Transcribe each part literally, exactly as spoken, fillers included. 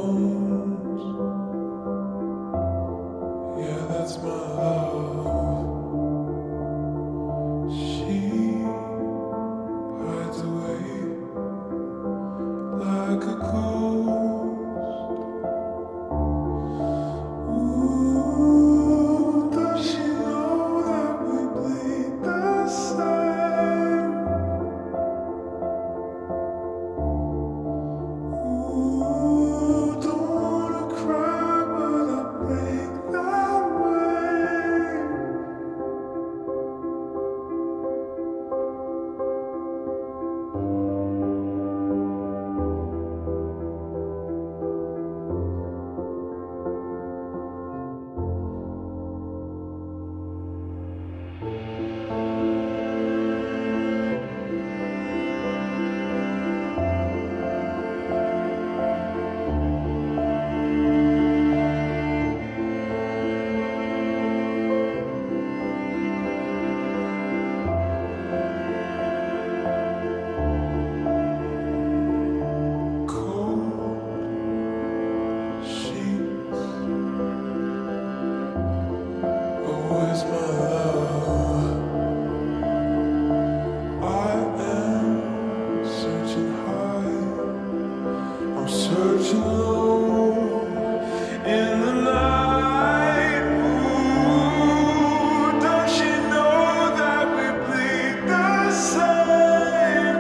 bones. Yeah, that's my love. She hides away like a ghost. Ooh, does she know that we bleed the same? Ooh, don't wanna cry, but I break that way. Where's my love? I am searching high, I'm searching low in the night. Ooh, does she know that we bleed the same?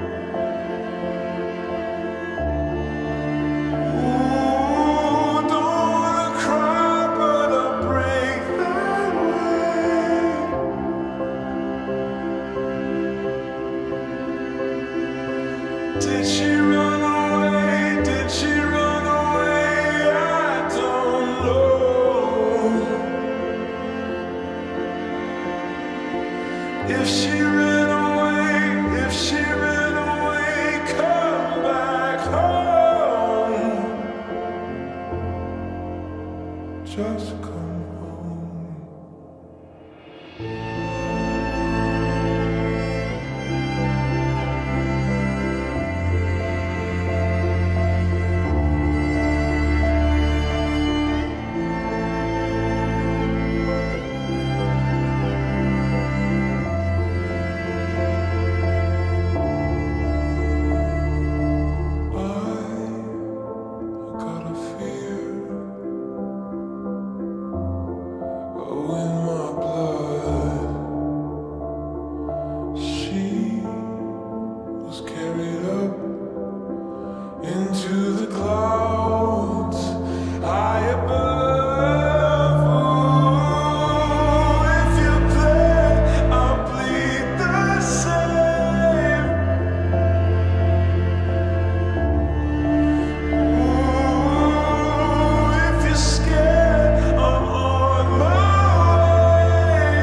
Ooh, don't wanna cry, but I break that way. Did she run away? Did she run away? I don't know. If she ran away, if she ran away, come back home. Just come home. I got a fear, oh, in my blood. She was carried up into the clouds high above. Ooh, if you play, I'll bleed the same. Ooh, if you're scared, I'm on my way.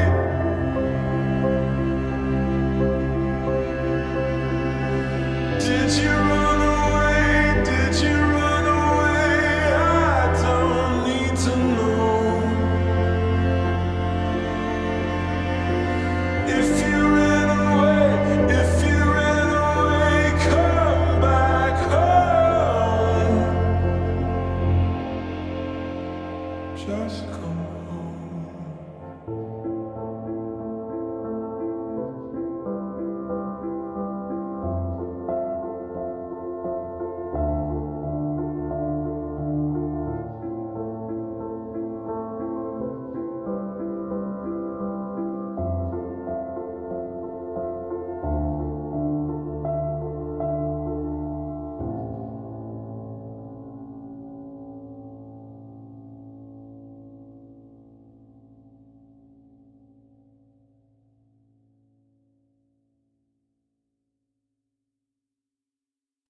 Did you run away? Did you run away? I don't need to know. If you ran away, if you ran away, come back home. Just